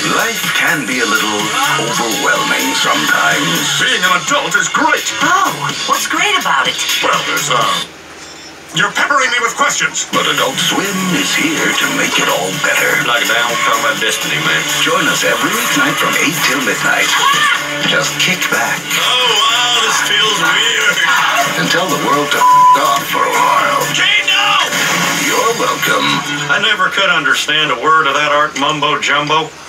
Life can be a little overwhelming sometimes. Being an adult is great. Oh, what's great about it? Well, you're peppering me with questions. But Adult Swim is here to make it all better. Like a down talking about destiny, man. Join us every weeknight from 8 till midnight. Just kick back. Oh, wow, this feels weird. And tell the world to off for a while. Gene, no! You're welcome. I never could understand a word of that art mumbo jumbo.